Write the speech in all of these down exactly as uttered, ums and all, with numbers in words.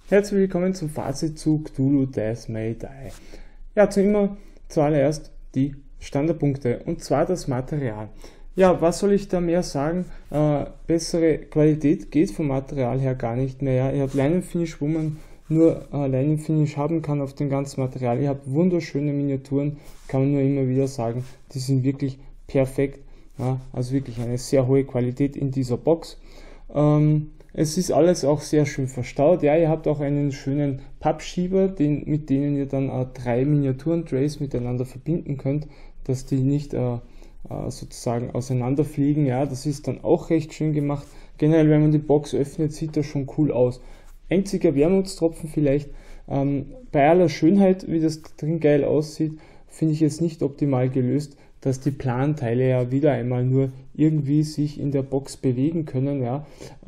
Herzlich willkommen zum Fazit zu Cthulhu Death May Die. Ja, zu immer zuallererst die Standardpunkte und zwar das Material. Ja, was soll ich da mehr sagen? Äh, bessere Qualität geht vom Material her gar nicht mehr. Ja, ihr habt Leinenfinish, wo man nur äh, Leinenfinish haben kann auf dem ganzen Material. Ihr habt wunderschöne Miniaturen, kann man nur immer wieder sagen. Die sind wirklich perfekt. Ja, also wirklich eine sehr hohe Qualität in dieser Box. Ähm, Es ist alles auch sehr schön verstaut. Ja, ihr habt auch einen schönen Pappschieber, den, mit denen ihr dann äh, drei Miniaturen-Trays miteinander verbinden könnt, dass die nicht äh, äh, sozusagen auseinanderfliegen. Ja, das ist dann auch recht schön gemacht. Generell, wenn man die Box öffnet, sieht das schon cool aus. Einziger Wermutstropfen vielleicht. Ähm, bei aller Schönheit, wie das drin geil aussieht, finde ich jetzt nicht optimal gelöst, dass die Planteile ja wieder einmal nur irgendwie sich in der Box bewegen können. Ja.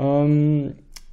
Ähm,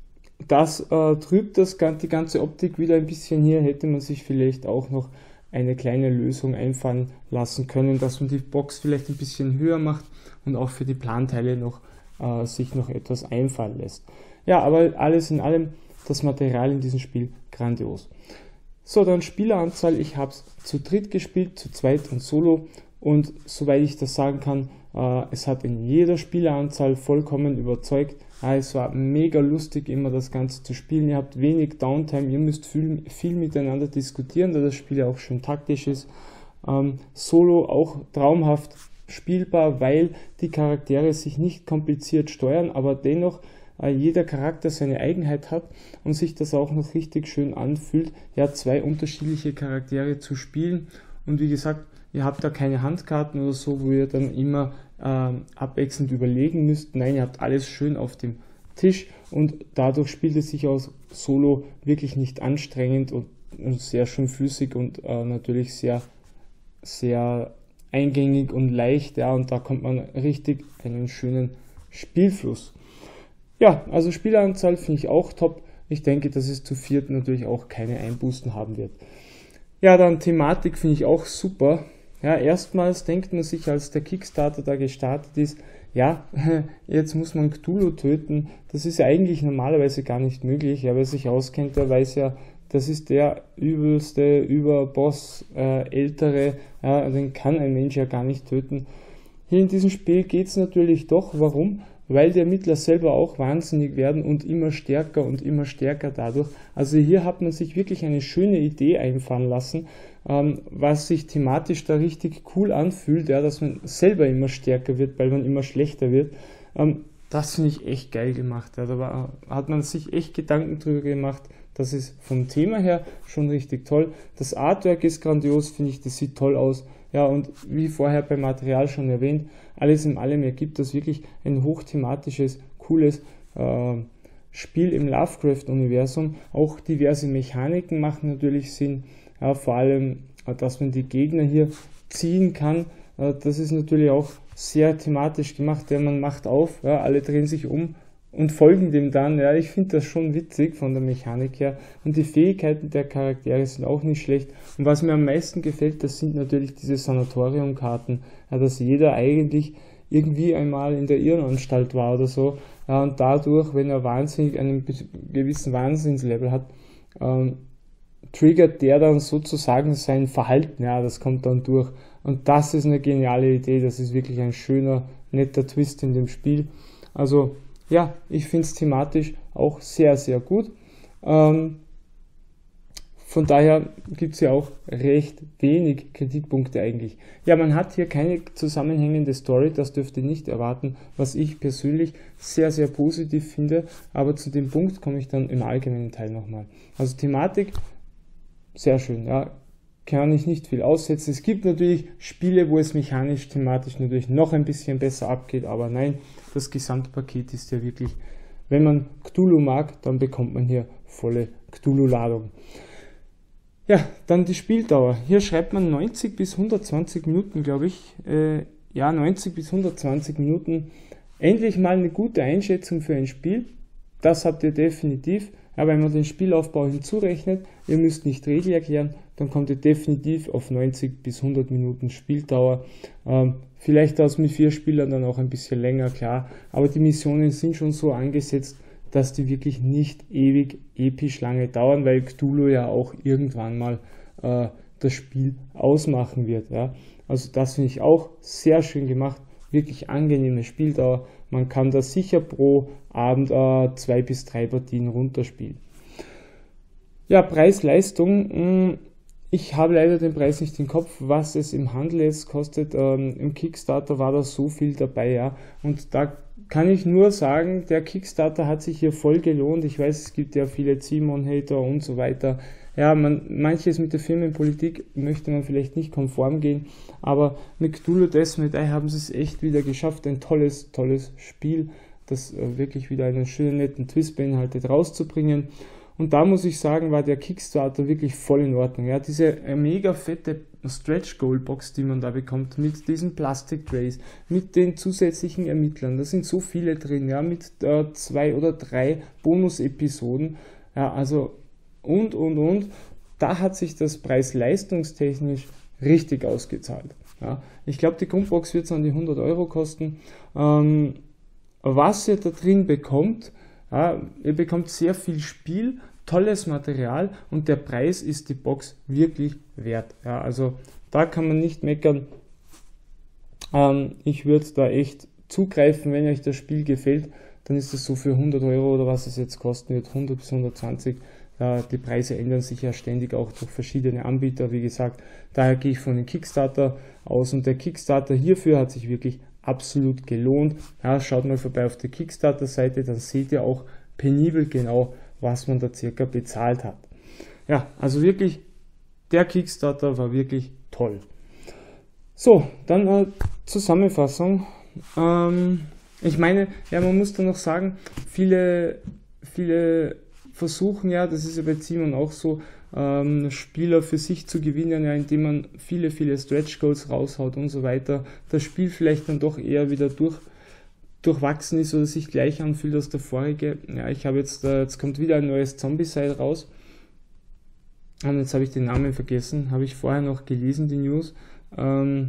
das äh, trübt das, die ganze Optik wieder ein bisschen. Hier hätte man sich vielleicht auch noch eine kleine Lösung einfallen lassen können, dass man die Box vielleicht ein bisschen höher macht und auch für die Planteile noch äh, sich noch etwas einfallen lässt. Ja, aber alles in allem das Material in diesem Spiel grandios. So, dann Spieleranzahl. Ich habe es zu dritt gespielt, zu zweit und solo. Und soweit ich das sagen kann, äh, es hat in jeder Spieleranzahl vollkommen überzeugt. Ja, es war mega lustig, immer das Ganze zu spielen. Ihr habt wenig Downtime, ihr müsst viel, viel miteinander diskutieren, da das Spiel ja auch schön taktisch ist. Ähm, Solo auch traumhaft spielbar, weil die Charaktere sich nicht kompliziert steuern, aber dennoch äh, jeder Charakter seine Eigenheit hat und sich das auch noch richtig schön anfühlt, ja, zwei unterschiedliche Charaktere zu spielen. Und wie gesagt, ihr habt da keine Handkarten oder so, wo ihr dann immer äh, abwechselnd überlegen müsst. Nein, ihr habt alles schön auf dem Tisch und dadurch spielt es sich aus Solo wirklich nicht anstrengend und, und sehr schön flüssig und äh, natürlich sehr, sehr eingängig und leicht. Ja, und da kommt man richtig einen schönen Spielfluss. Ja, also Spieleranzahl finde ich auch top. Ich denke, dass es zu viert natürlich auch keine Einbußen haben wird. Ja, dann Thematik finde ich auch super. Ja, erstmals denkt man sich, als der Kickstarter da gestartet ist, ja, jetzt muss man Cthulhu töten. Das ist ja eigentlich normalerweise gar nicht möglich. Ja, wer sich auskennt, der weiß ja, das ist der übelste Überboss, äh, ältere, ja, den kann ein Mensch ja gar nicht töten. Hier in diesem Spiel geht es natürlich doch. Warum? Weil die Ermittler selber auch wahnsinnig werden und immer stärker und immer stärker dadurch. Also hier hat man sich wirklich eine schöne Idee einfallen lassen, ähm, was sich thematisch da richtig cool anfühlt, ja, dass man selber immer stärker wird, weil man immer schlechter wird. Ähm, das finde ich echt geil gemacht. Ja. Da war, hat man sich echt Gedanken drüber gemacht. Das ist vom Thema her schon richtig toll. Das Artwork ist grandios, finde ich, das sieht toll aus. Ja, und wie vorher beim Material schon erwähnt, alles in allem ergibt das wirklich ein hochthematisches, cooles äh, Spiel im Lovecraft-Universum. Auch diverse Mechaniken machen natürlich Sinn, ja, vor allem, äh, dass man die Gegner hier ziehen kann. Äh, das ist natürlich auch sehr thematisch gemacht, ja, man macht auf, ja, alle drehen sich um und folgen dem dann. Ja, ich finde das schon witzig von der Mechanik her und die Fähigkeiten der Charaktere sind auch nicht schlecht. Und was mir am meisten gefällt, das sind natürlich diese Sanatoriumkarten, ja, dass jeder eigentlich irgendwie einmal in der Irrenanstalt war oder so, ja, und dadurch, wenn er wahnsinnig einen gewissen Wahnsinnslevel hat, ähm, triggert der dann sozusagen sein Verhalten, ja, das kommt dann durch. Und das ist eine geniale Idee, das ist wirklich ein schöner, netter Twist in dem Spiel. Also ja, ich finde es thematisch auch sehr, sehr gut. Ähm, von daher gibt es ja auch recht wenig Kritikpunkte eigentlich. Ja, man hat hier keine zusammenhängende Story, das dürft ihr nicht erwarten, was ich persönlich sehr, sehr positiv finde. Aber zu dem Punkt komme ich dann im allgemeinen Teil nochmal. Also Thematik, sehr schön, ja. Kann ich nicht viel aussetzen. Es gibt natürlich Spiele, wo es mechanisch, thematisch natürlich noch ein bisschen besser abgeht, aber nein, das Gesamtpaket ist ja wirklich, wenn man Cthulhu mag, dann bekommt man hier volle Cthulhu-Ladung. Ja, dann die Spieldauer. Hier schreibt man neunzig bis hundertzwanzig Minuten, glaube ich. Äh, ja, neunzig bis hundertzwanzig Minuten. Endlich mal eine gute Einschätzung für ein Spiel. Das habt ihr definitiv. Ja, wenn man den Spielaufbau hinzurechnet, ihr müsst nicht Regel erklären, dann kommt ihr definitiv auf neunzig bis hundert Minuten Spieldauer. Ähm, vielleicht aus mit vier Spielern dann auch ein bisschen länger, klar. Aber die Missionen sind schon so angesetzt, dass die wirklich nicht ewig episch lange dauern, weil Cthulhu ja auch irgendwann mal äh, das Spiel ausmachen wird. Ja. Also das finde ich auch sehr schön gemacht, wirklich angenehme Spieldauer. Man kann da sicher pro Abend äh, zwei bis drei Partien runterspielen. Ja, Preis-Leistung, ich habe leider den Preis nicht im Kopf, was es im Handel jetzt kostet. Ähm, im Kickstarter war da so viel dabei, ja, und da kann ich nur sagen, der Kickstarter hat sich hier voll gelohnt. Ich weiß, es gibt ja viele Simon-Hater und so weiter. Ja, man, manches mit der Firmenpolitik möchte man vielleicht nicht konform gehen, aber mit Cthulhu Death May Die haben sie es echt wieder geschafft, ein tolles, tolles Spiel, das äh, wirklich wieder einen schönen, netten Twist beinhaltet, rauszubringen. Und da muss ich sagen, war der Kickstarter wirklich voll in Ordnung. Ja, diese äh, mega fette Stretch Goal Box, die man da bekommt, mit diesen Plastic Trays, mit den zusätzlichen Ermittlern, da sind so viele drin, ja, mit äh, zwei oder drei Bonus-Episoden, ja, also und, und, und, da hat sich das preis-leistungstechnisch richtig ausgezahlt. Ja. Ich glaube, die Grundbox wird es an die hundert Euro kosten. Ähm, was ihr da drin bekommt, ja, ihr bekommt sehr viel Spiel, tolles Material und der Preis ist die Box wirklich wert. Ja, also da kann man nicht meckern. Ähm, ich würde da echt zugreifen, wenn euch das Spiel gefällt, dann ist es so für hundert Euro oder was es jetzt kosten wird, hundert bis hundertzwanzig. Ja, die Preise ändern sich ja ständig auch durch verschiedene Anbieter, wie gesagt. Daher gehe ich von dem Kickstarter aus und der Kickstarter hierfür hat sich wirklich absolut gelohnt. Ja, schaut mal vorbei auf der Kickstarter-Seite, dann seht ihr auch penibel genau, was man da circa bezahlt hat. Ja, also wirklich, der Kickstarter war wirklich toll. So, dann äh, Zusammenfassung. Ähm, ich meine, ja, man muss da noch sagen, viele, viele versuchen ja, das ist ja bei Simon auch so, ähm, Spieler für sich zu gewinnen, ja, indem man viele, viele Stretch Goals raushaut und so weiter. Das Spiel vielleicht dann doch eher wieder durch, durchwachsen ist oder sich gleich anfühlt als der vorige. Ja, ich habe jetzt, äh, jetzt kommt wieder ein neues Zombicide raus. Und jetzt habe ich den Namen vergessen, habe ich vorher noch gelesen, die News. Ähm,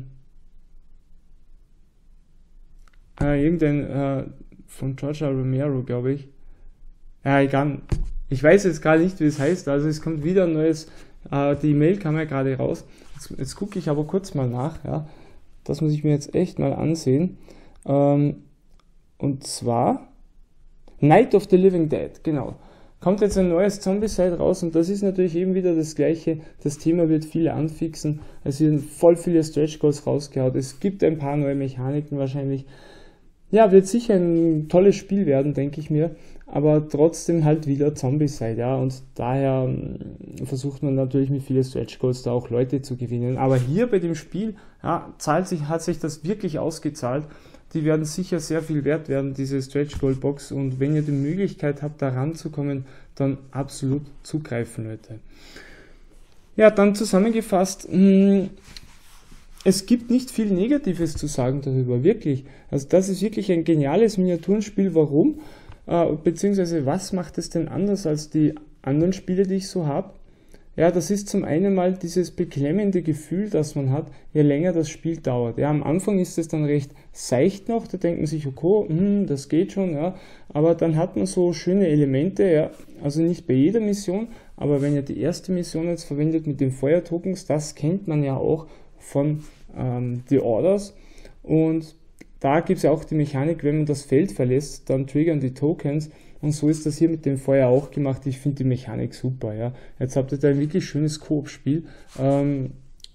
äh, irgendein äh, von George Romero, glaube ich. Ja, egal. Ich weiß jetzt gerade nicht, wie es heißt, also es kommt wieder ein neues, äh, die E-Mail kam ja gerade raus, jetzt, jetzt gucke ich aber kurz mal nach, ja, das muss ich mir jetzt echt mal ansehen, ähm, und zwar Night of the Living Dead, genau, kommt jetzt ein neues Zombicide raus und das ist natürlich eben wieder das gleiche, das Thema wird viele anfixen, es werden voll viele Stretch Goals rausgehauen, es gibt ein paar neue Mechaniken wahrscheinlich. Ja, wird sicher ein tolles Spiel werden, denke ich mir, aber trotzdem halt wieder Zombicide, ja, und daher mh, versucht man natürlich mit vielen Stretch Goals da auch Leute zu gewinnen, aber hier bei dem Spiel, ja, zahlt sich, hat sich das wirklich ausgezahlt, die werden sicher sehr viel wert werden, diese Stretch Goal Box, und wenn ihr die Möglichkeit habt, da ranzukommen, dann absolut zugreifen, Leute. Ja, dann zusammengefasst, mh, es gibt nicht viel Negatives zu sagen darüber, wirklich. Also das ist wirklich ein geniales Miniaturenspiel. Warum? Äh, beziehungsweise was macht es denn anders als die anderen Spiele, die ich so habe? Ja, das ist zum einen mal dieses beklemmende Gefühl, das man hat, je länger das Spiel dauert. Ja, am Anfang ist es dann recht seicht noch, da denkt man sich, okay, hm, das geht schon, ja, aber dann hat man so schöne Elemente, ja, also nicht bei jeder Mission, aber wenn ihr die erste Mission jetzt verwendet mit den Feuertokens, das kennt man ja auch von ähm, The Orders, und da gibt es ja auch die Mechanik, wenn man das Feld verlässt, dann triggern die Tokens, und so ist das hier mit dem Feuer auch gemacht. Ich finde die Mechanik super, ja. Jetzt habt ihr da ein wirklich schönes Koop-Spiel, ähm,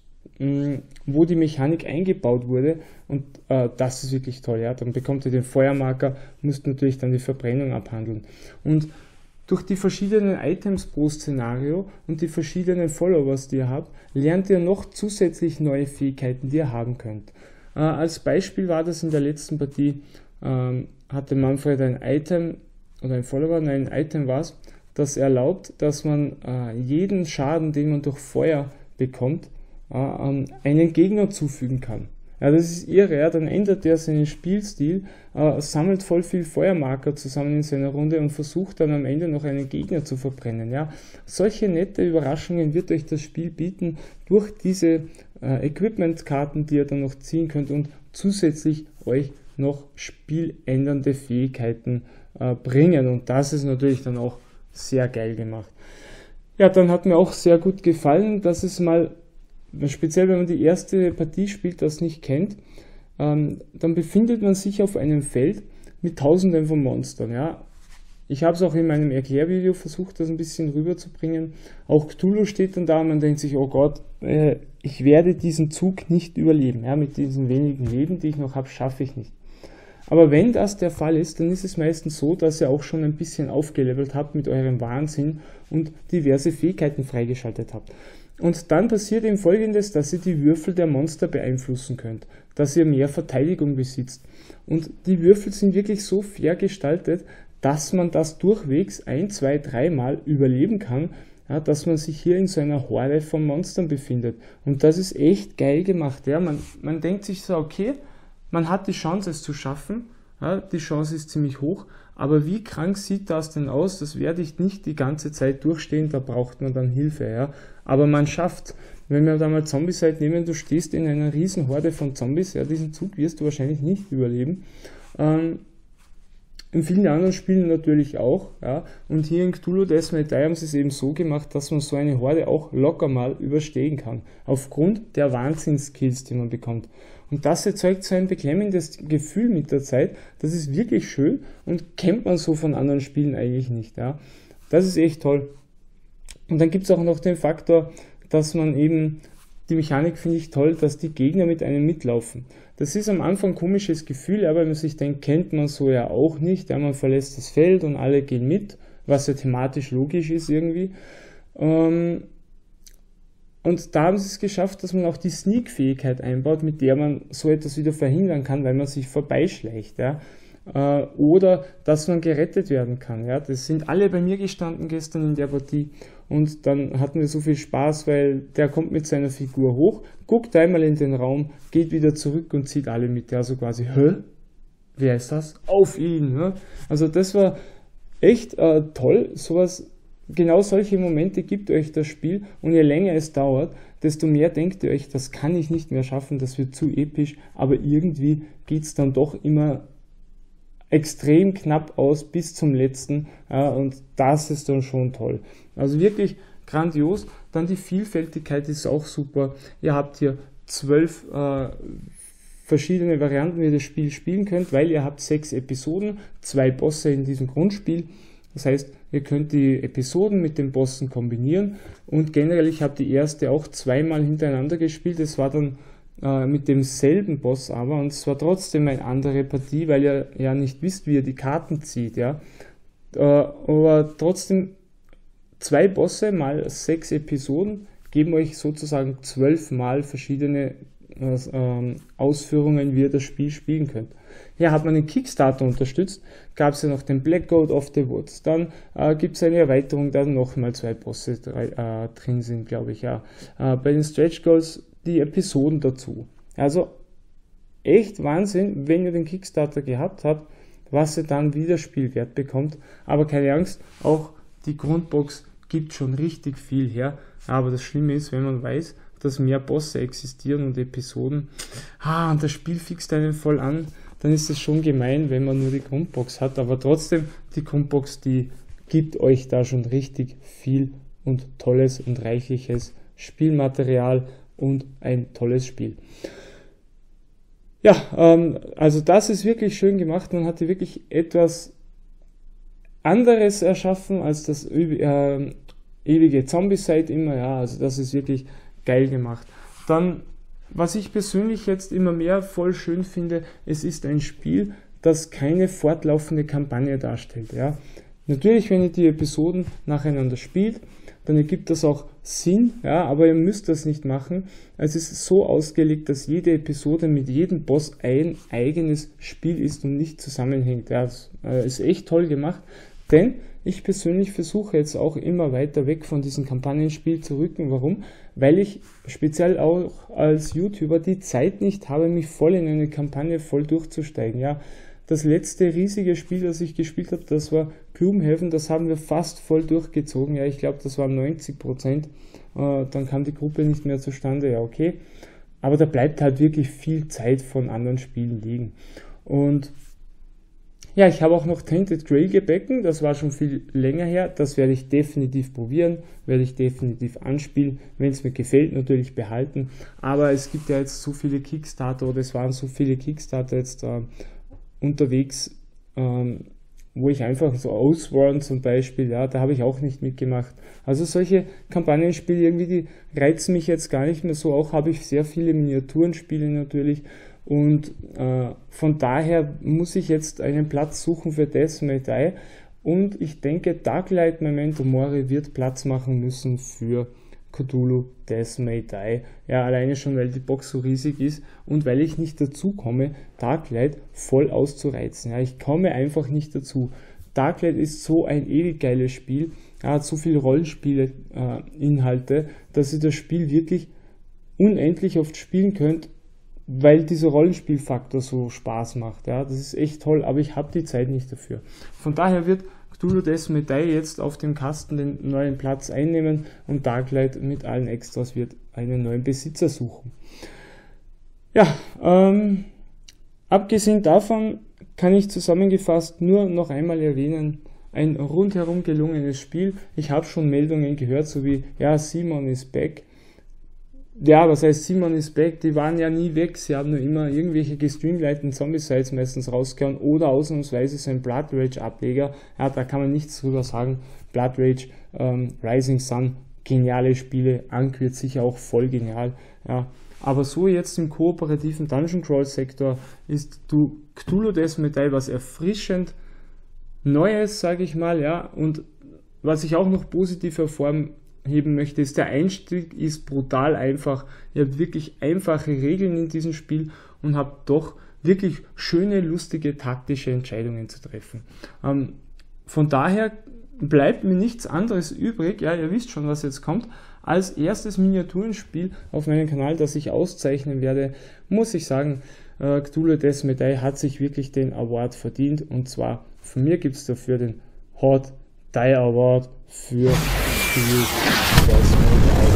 wo die Mechanik eingebaut wurde, und äh, das ist wirklich toll, ja. Dann bekommt ihr den Feuermarker, müsst natürlich dann die Verbrennung abhandeln, und durch die verschiedenen Items pro Szenario und die verschiedenen Followers, die ihr habt, lernt ihr noch zusätzlich neue Fähigkeiten, die ihr haben könnt. Äh, als Beispiel war das in der letzten Partie, ähm, hatte Manfred ein Item, oder ein Follower, nein, ein Item war es, das erlaubt, dass man äh, jeden Schaden, den man durch Feuer bekommt, äh, einen Gegner zufügen kann. Ja, das ist irre, ja, dann ändert er seinen Spielstil, äh, sammelt voll viel Feuermarker zusammen in seiner Runde und versucht dann am Ende noch einen Gegner zu verbrennen. Ja. Solche nette Überraschungen wird euch das Spiel bieten durch diese äh, Equipment-Karten, die ihr dann noch ziehen könnt und zusätzlich euch noch spieländernde Fähigkeiten äh, bringen, und das ist natürlich dann auch sehr geil gemacht. Ja, dann hat mir auch sehr gut gefallen, dass es mal, speziell wenn man die erste Partie spielt, das nicht kennt, ähm, dann befindet man sich auf einem Feld mit tausenden von Monstern, ja. Ich habe es auch in meinem Erklärvideo versucht, das ein bisschen rüberzubringen. Auch Cthulhu steht dann da und man denkt sich, oh Gott, äh, ich werde diesen Zug nicht überleben. Ja, mit diesen wenigen Leben, die ich noch habe, schaffe ich nicht. Aber wenn das der Fall ist, dann ist es meistens so, dass ihr auch schon ein bisschen aufgelevelt habt mit eurem Wahnsinn und diverse Fähigkeiten freigeschaltet habt. Und dann passiert eben Folgendes, dass ihr die Würfel der Monster beeinflussen könnt, dass ihr mehr Verteidigung besitzt. Und die Würfel sind wirklich so fair gestaltet, dass man das durchwegs ein, zwei, dreimal überleben kann, ja, dass man sich hier in so einer Horde von Monstern befindet. Und das ist echt geil gemacht. Ja. Man, man denkt sich so, okay, man hat die Chance, es zu schaffen, ja, die Chance ist ziemlich hoch, aber wie krank sieht das denn aus? Das werde ich nicht die ganze Zeit durchstehen, da braucht man dann Hilfe. Ja. Aber man schafft, wenn wir da mal Zombicide nehmen, du stehst in einer riesen Horde von Zombies, ja, diesen Zug wirst du wahrscheinlich nicht überleben. Ähm, In vielen anderen Spielen natürlich auch, ja, und hier in Cthulhu Death May Die haben sie es eben so gemacht, dass man so eine Horde auch locker mal überstehen kann, aufgrund der Wahnsinnskills, die man bekommt. Und das erzeugt so ein beklemmendes Gefühl mit der Zeit, das ist wirklich schön und kennt man so von anderen Spielen eigentlich nicht, ja. Das ist echt toll. Und dann gibt es auch noch den Faktor, dass man eben, die Mechanik finde ich toll, dass die Gegner mit einem mitlaufen. Das ist am Anfang ein komisches Gefühl, aber wenn man sich denkt, kennt man so ja auch nicht. Ja, man verlässt das Feld und alle gehen mit, was ja thematisch logisch ist irgendwie. Und da haben sie es geschafft, dass man auch die Sneak-Fähigkeit einbaut, mit der man so etwas wieder verhindern kann, weil man sich vorbeischleicht. Ja. Oder dass man gerettet werden kann. Ja. Das sind alle bei mir gestanden gestern in der Partie. Und dann hatten wir so viel Spaß, weil der kommt mit seiner Figur hoch, guckt einmal in den Raum, geht wieder zurück und zieht alle mit. Ja, so quasi, hä? Wer ist das? Auf ihn! Ne? Also das war echt äh, toll. Sowas, genau solche Momente gibt euch das Spiel. Und je länger es dauert, desto mehr denkt ihr euch, das kann ich nicht mehr schaffen, das wird zu episch. Aber irgendwie geht es dann doch immer extrem knapp aus bis zum letzten, ja, und das ist dann schon toll. Also wirklich grandios. Dann die Vielfältigkeit ist auch super. Ihr habt hier zwölf äh, verschiedene Varianten, wie ihr das Spiel spielen könnt, weil ihr habt sechs Episoden, zwei Bosse in diesem Grundspiel. Das heißt, ihr könnt die Episoden mit den Bossen kombinieren und generell, ich habe die erste auch zweimal hintereinander gespielt. Es war dann mit demselben Boss aber, und es war trotzdem eine andere Partie, weil ihr ja nicht wisst, wie ihr die Karten zieht, ja. Aber trotzdem zwei Bosse mal sechs Episoden geben euch sozusagen zwölfmal verschiedene äh, Ausführungen, wie ihr das Spiel spielen könnt. Hier hat man den Kickstarter unterstützt, gab es ja noch den Black Goat of the Woods, dann äh, gibt es eine Erweiterung, da nochmal zwei Bosse drei, äh, drin sind, glaube ich, ja. Äh, bei den Stretch Goals die Episoden dazu. Also echt Wahnsinn, wenn ihr den Kickstarter gehabt habt, was ihr dann wieder Spielwert bekommt. Aber keine Angst, auch die Grundbox gibt schon richtig viel her. Aber das Schlimme ist, wenn man weiß, dass mehr Bosse existieren und Episoden, ah, und das Spiel fixt einen voll an, dann ist es schon gemein, wenn man nur die Grundbox hat. Aber trotzdem, die Grundbox, die gibt euch da schon richtig viel und tolles und reichliches Spielmaterial und ein tolles Spiel. Ja, ähm, also das ist wirklich schön gemacht. Man hatte wirklich etwas anderes erschaffen als das äh, ewige Zombicide immer. Ja, also das ist wirklich geil gemacht. Dann, was ich persönlich jetzt immer mehr voll schön finde, es ist ein Spiel, das keine fortlaufende Kampagne darstellt. Ja. Natürlich, wenn ihr die Episoden nacheinander spielt, dann ergibt das auch Sinn, ja, aber ihr müsst das nicht machen. Es ist so ausgelegt, dass jede Episode mit jedem Boss ein eigenes Spiel ist und nicht zusammenhängt. Ja, das ist echt toll gemacht, denn ich persönlich versuche jetzt auch immer weiter weg von diesem Kampagnenspiel zu rücken. Warum? Weil ich speziell auch als YouTuber die Zeit nicht habe, mich voll in eine Kampagne voll durchzusteigen. Ja, das letzte riesige Spiel, das ich gespielt habe, das war Gloomhaven, das haben wir fast voll durchgezogen. Ja, ich glaube, das waren neunzig Prozent. Äh, dann kam die Gruppe nicht mehr zustande. Ja, okay. Aber da bleibt halt wirklich viel Zeit von anderen Spielen liegen. Und Ja, ich habe auch noch Tinted Grail gebacken, das war schon viel länger her, das werde ich definitiv probieren, werde ich definitiv anspielen, wenn es mir gefällt, natürlich behalten, aber es gibt ja jetzt so viele Kickstarter oder es waren so viele Kickstarter jetzt äh, unterwegs, ähm, wo ich einfach so Oathsworn zum Beispiel, ja, da habe ich auch nicht mitgemacht. Also solche Kampagnenspiele irgendwie, die reizen mich jetzt gar nicht mehr so, auch habe ich sehr viele Miniaturenspiele natürlich. Und äh, von daher muss ich jetzt einen Platz suchen für Death May Die und ich denke Darklight Memento Mori wird Platz machen müssen für Cthulhu Death May Die. Ja, alleine schon, weil die Box so riesig ist und weil ich nicht dazu komme, Darklight voll auszureizen. Ja, ich komme einfach nicht dazu. Darklight ist so ein ewig geiles Spiel, er hat so viele Rollenspiele-Inhalte, äh, dass ihr das Spiel wirklich unendlich oft spielen könnt, weil dieser Rollenspielfaktor so Spaß macht. Ja, das ist echt toll, aber ich habe die Zeit nicht dafür. Von daher wird Cthulhu Death May Die jetzt auf dem Kasten den neuen Platz einnehmen und Darklight mit allen Extras wird einen neuen Besitzer suchen. Ja, ähm, abgesehen davon kann ich zusammengefasst nur noch einmal erwähnen, ein rundherum gelungenes Spiel. Ich habe schon Meldungen gehört, so wie, ja, Simon ist back. Ja, was heißt Simon ist back? Die waren ja nie weg, sie haben nur immer irgendwelche gestreamlighteten Zombie-Sites meistens rausgehauen oder ausnahmsweise so ein Blood Rage-Ableger. Ja, da kann man nichts drüber sagen. Blood Rage, ähm, Rising Sun, geniale Spiele, Ankh wird sicher auch voll genial. Ja, aber so jetzt im kooperativen Dungeon Crawl Sektor ist du Cthulhu Death May Die was erfrischend Neues, sage ich mal, ja, und was ich auch noch positiv hervorheben möchte, ist, der Einstieg ist brutal einfach. Ihr habt wirklich einfache Regeln in diesem Spiel und habt doch wirklich schöne, lustige, taktische Entscheidungen zu treffen. Ähm, von daher bleibt mir nichts anderes übrig, ja, ihr wisst schon, was jetzt kommt, als erstes Miniaturenspiel auf meinem Kanal, das ich auszeichnen werde, muss ich sagen, äh, Cthulhu Death May Die hat sich wirklich den Award verdient, und zwar von mir gibt es dafür den Hot Die Award für Cthulhu Death May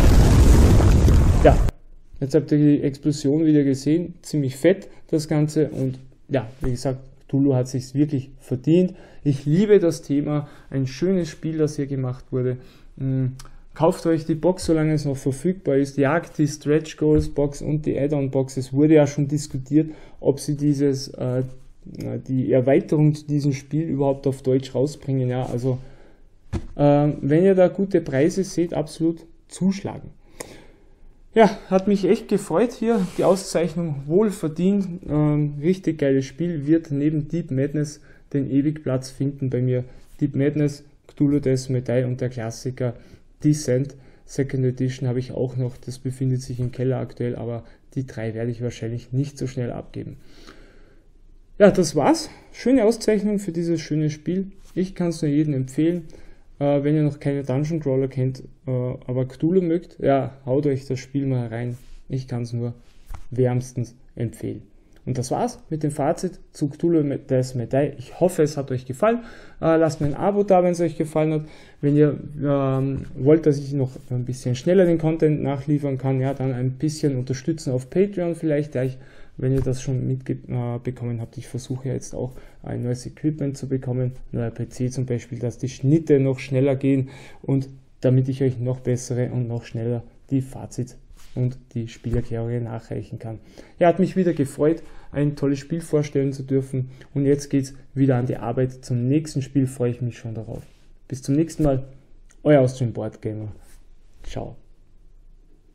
Die. Ja, jetzt habt ihr die Explosion wieder gesehen, ziemlich fett das Ganze, und ja, wie gesagt, Cthulhu hat sich wirklich verdient. Ich liebe das Thema, ein schönes Spiel, das hier gemacht wurde. Kauft euch die Box, solange es noch verfügbar ist. Jagt die Stretch Goals Box und die Add-on Box. Es wurde ja schon diskutiert, ob sie dieses, äh, die Erweiterung zu diesem Spiel überhaupt auf Deutsch rausbringen. Ja, also äh, wenn ihr da gute Preise seht, absolut zuschlagen. Ja, hat mich echt gefreut hier. Die Auszeichnung wohl verdient. Ähm, richtig geiles Spiel. Wird neben Deep Madness den ewig Platz finden bei mir. Deep Madness, Cthulhu Death May Die und der Klassiker Descent Second Edition habe ich auch noch. Das befindet sich im Keller aktuell, aber die drei werde ich wahrscheinlich nicht so schnell abgeben. Ja, das war's. Schöne Auszeichnung für dieses schöne Spiel. Ich kann es nur jedem empfehlen. Äh, wenn ihr noch keine Dungeon Crawler kennt, äh, aber Cthulhu mögt, ja, haut euch das Spiel mal rein. Ich kann es nur wärmstens empfehlen. Und das war's mit dem Fazit zu Cthulhu Death May Die. Ich hoffe, es hat euch gefallen. Äh, lasst mir ein Abo da, wenn es euch gefallen hat. Wenn ihr ähm, wollt, dass ich noch ein bisschen schneller den Content nachliefern kann, ja, dann ein bisschen unterstützen auf Patreon vielleicht. Ja, ich, wenn ihr das schon mitbekommen äh, habt, ich versuche jetzt auch ein neues Equipment zu bekommen, neuer P C zum Beispiel, dass die Schnitte noch schneller gehen und damit ich euch noch bessere und noch schneller die Fazit und die Spielerklärungen nachreichen kann. Ja, hat mich wieder gefreut, ein tolles Spiel vorstellen zu dürfen, und jetzt geht's wieder an die Arbeit. Zum nächsten Spiel freue ich mich schon darauf. Bis zum nächsten Mal, euer Austrian Board Gamer. Ciao.